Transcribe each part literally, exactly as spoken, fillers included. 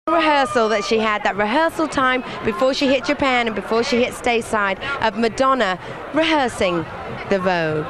rehearsal that she had, that rehearsal time before she hit Japan and before she hit stateside, of Madonna rehearsing the Vogue.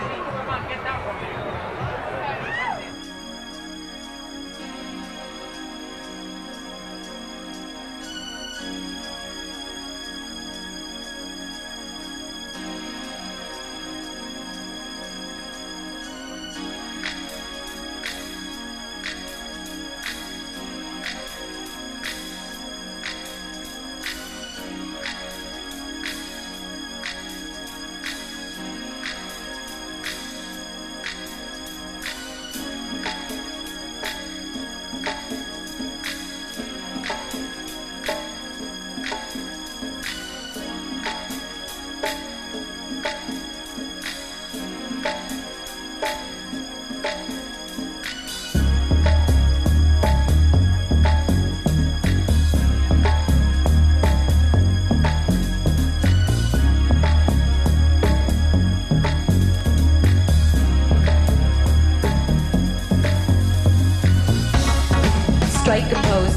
Strike a pose.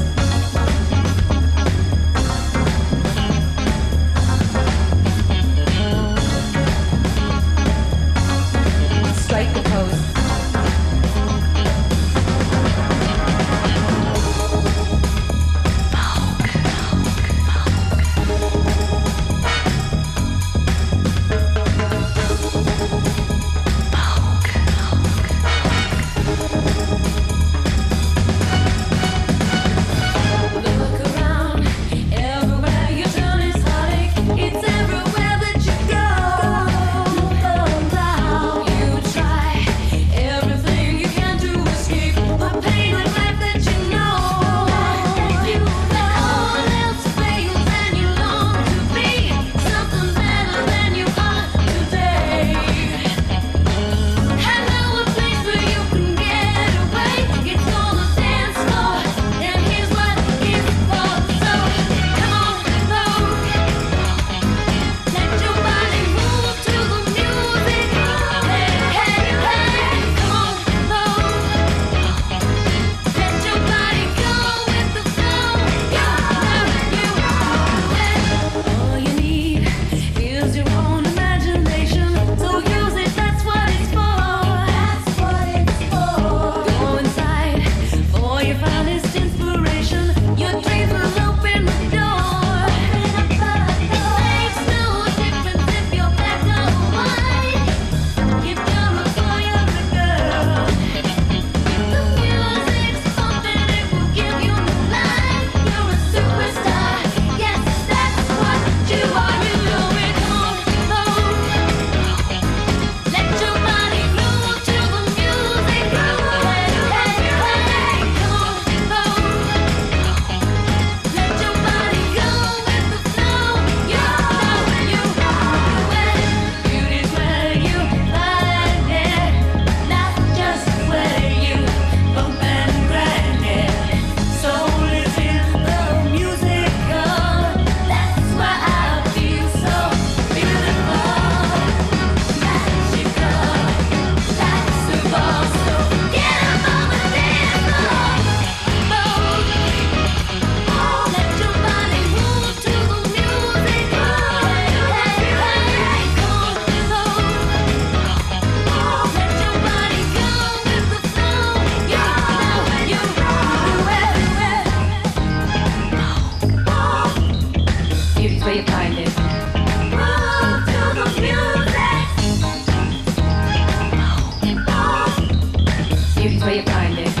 Strike a pose. Where you find it. Move to the music. Beauty's where you find it.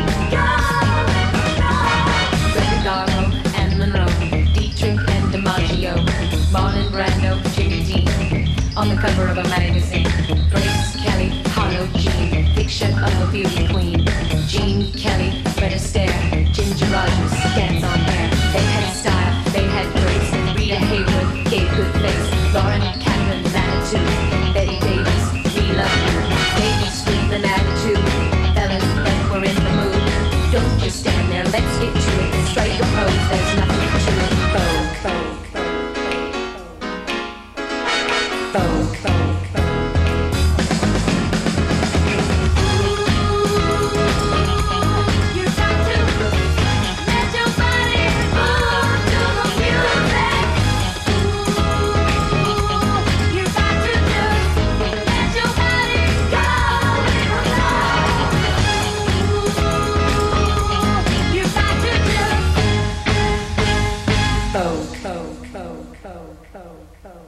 Garbo and Monroe, Dietrich and DiMaggio, Marlon Brando, Jimmy Dean, on the cover of a magazine. Grace Kelly, Harlow Jean, picture of a beauty queen. Jean Kelly, Fred Astaire, Ginger Rogers, scans on hair. They had style, they had grace. Rita Hayworth gave good face. Lauren Cameron's attitude. Betty Davis, we love you. Baby sweet and attitude. Fellas that were in the mood. Don't just stand there, let's get to it. Strike a pose, there's nothing to it. Vogue, Vogue, Vogue, Vogue. You got to let your body Vogue, Vogue, Vogue.